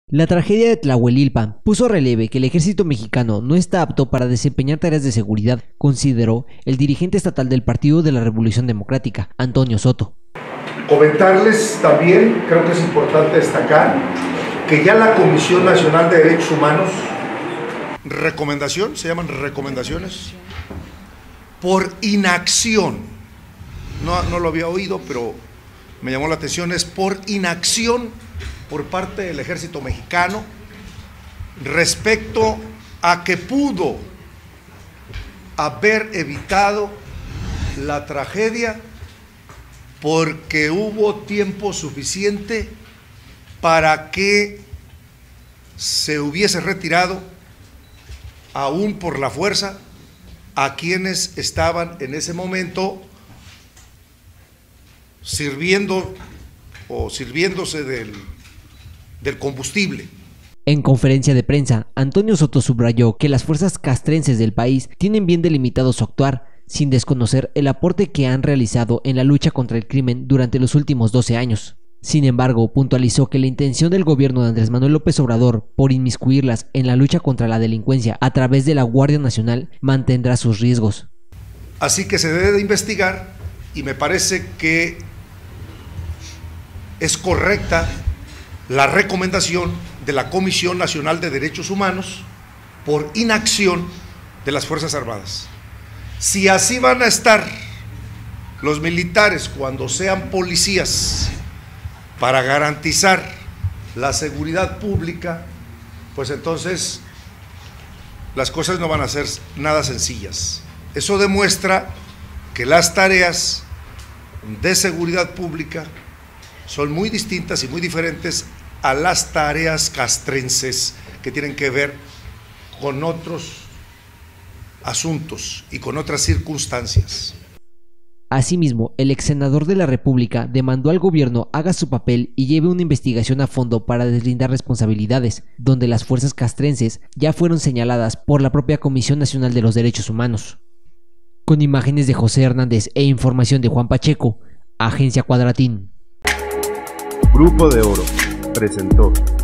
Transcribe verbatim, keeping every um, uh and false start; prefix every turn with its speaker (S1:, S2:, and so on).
S1: La tragedia de Tlahuelilpan puso relieve que el ejército mexicano no está apto para desempeñar tareas de seguridad, consideró el dirigente estatal del Partido de la Revolución Democrática, Antonio Soto.
S2: Comentarles también, creo que es importante destacar, que ya la Comisión Nacional de Derechos Humanos, recomendación, se llaman recomendaciones, por inacción, no, no lo había oído, pero me llamó la atención, es por inacción por parte del ejército mexicano respecto a que pudo haber evitado la tragedia porque hubo tiempo suficiente para que se hubiese retirado, aún por la fuerza, a quienes estaban en ese momento sirviendo o sirviéndose del del combustible.
S1: En conferencia de prensa, Antonio Soto subrayó que las fuerzas castrenses del país tienen bien delimitado su actuar, sin desconocer el aporte que han realizado en la lucha contra el crimen durante los últimos doce años. Sin embargo, puntualizó que la intención del gobierno de Andrés Manuel López Obrador por inmiscuirlas en la lucha contra la delincuencia a través de la Guardia Nacional mantendrá sus riesgos.
S2: Así que se debe de investigar y me parece que es correcta la recomendación de la Comisión Nacional de Derechos Humanos por inacción de las Fuerzas Armadas. Si así van a estar los militares cuando sean policías para garantizar la seguridad pública, pues entonces las cosas no van a ser nada sencillas. Eso demuestra que las tareas de seguridad pública son muy distintas y muy diferentes a las tareas castrenses que tienen que ver con otros asuntos y con otras circunstancias.
S1: Asimismo, el ex senador de la República demandó al gobierno haga su papel y lleve una investigación a fondo para deslindar responsabilidades, donde las fuerzas castrenses ya fueron señaladas por la propia Comisión Nacional de los Derechos Humanos. Con imágenes de José Hernández e información de Juan Pacheco, Agencia Cuadratín.
S3: Grupo de Oro presentó